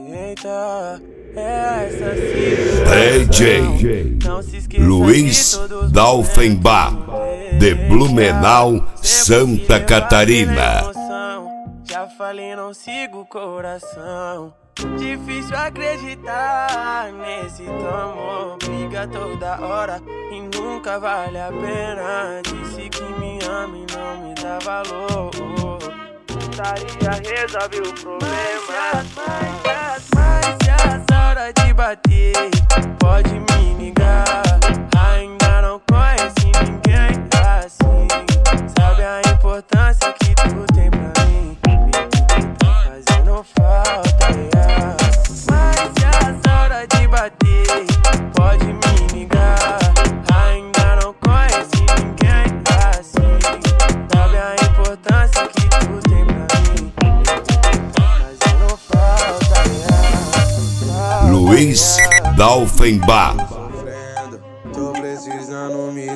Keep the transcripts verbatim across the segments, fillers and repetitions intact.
Eita, é essa situação. D J Luiz Dalfenbach, de Blumenau, Santa Catarina. Já falei, não sigo o coração. Difícil acreditar nesse amor. Briga toda hora e nunca vale a pena. Disse que me ama e não me dá valor. Putaria resolve o problema. Mas, mas se as horas de bater, pode me ligar. Ainda não conhece ninguém assim. Sabe a importância que tu tem pra mim? Tá fazendo falta, yeah. Mas se as horas de bater, pode me ligar. Ainda não conhece ninguém assim. Sabe a importância que tu tem pra mim? Tá fazendo falta, yeah. Luiz Dalfenbach. Tô precisando me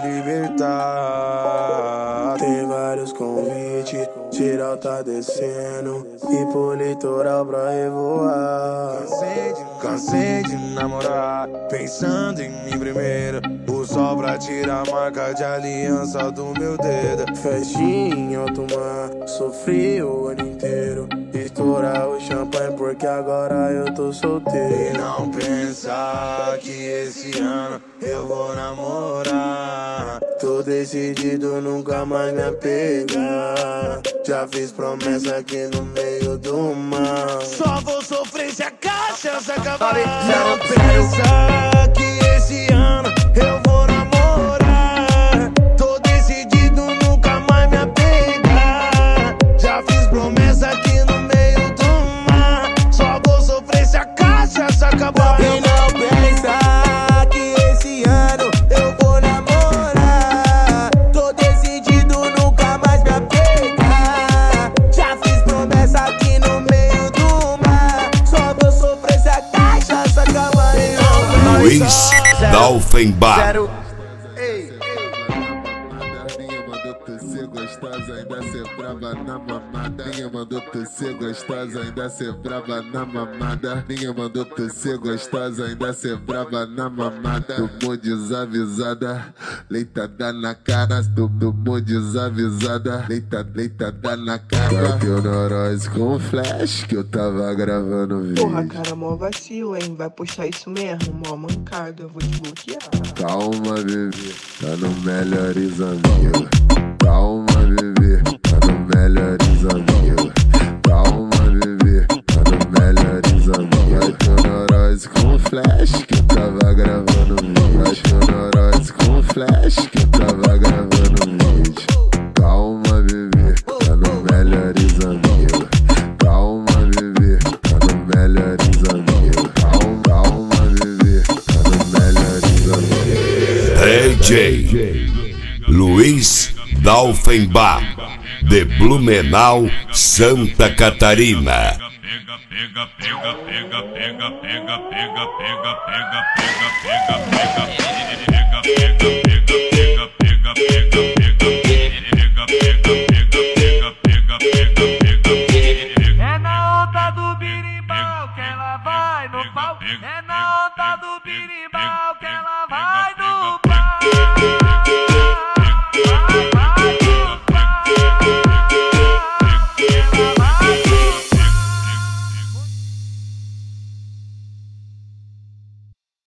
libertar. Tem vários convites, geral tá descendo. E pro litoral pra revoar. Cansei de, cansei de namorar, pensando em mim primeiro. O sol pra tirar a marca de aliança do meu dedo. Festinha em alto mar, sofri o ano inteiro. Estourar o champanhe porque agora eu tô solteiro. E não pensar que esse ano eu vou namorar. Tô decidido, nunca mais me apegar. Já fiz promessa aqui no meio do mar. Só vou sofrer se a cachaça acabar. Não pensa que esse ano eu vou namorar. Tô decidido, nunca mais me apegar. Já fiz promessa aqui no meio do mar. Só vou sofrer se a cachaça acabar. E não pensa que esse ano eu vou namorar. Tô decidido, nunca mais me apegar. Já fiz promessa aqui no meio do mar. Só vou sofrer se a cachaça acabar. E não Luiz Dalfenbach. Ninguém mandou tu ser gostosa, ainda ser brava na mamada. Ninguém mandou tu ser gostosa, ainda ser brava na mamada. Ninguém mandou tu ser gostosa, ainda ser brava na mamada. Tomou desavisada, leitada na cara. Tomou desavisada, leita, leitada na cara. Bateu neurose com flash que eu tava gravando vídeo. Porra, cara, mó vacilo, hein? Vai puxar isso mesmo, mó mancada, eu vou te bloquear. Calma, bebê, tá no Melhores Amigos. Calma, bebê, tá no Melhores Amigos. Calma, bebê, tá no Melhores Amigos. Bateu neurose com flash que eu tava gravando vídeo. Bateu neurose com flash que eu tava gravando vídeo. Calma, bebê, tá no Melhores Amigos. Calma, bebê, tá no Melhores Amigos. Calma, calma, bebê, tá no Melhores Amigos. D J Luiz Dalfenbach, de Blumenau, Santa Catarina. Pega, pega, pega, pega, pega, pega, pega, pega, pega, pega, pega, pega, pega, pega, pega, pega, pega, pega, pega, pega. É na onda do birimbau que ela vai no pau. É na onda do birimbau.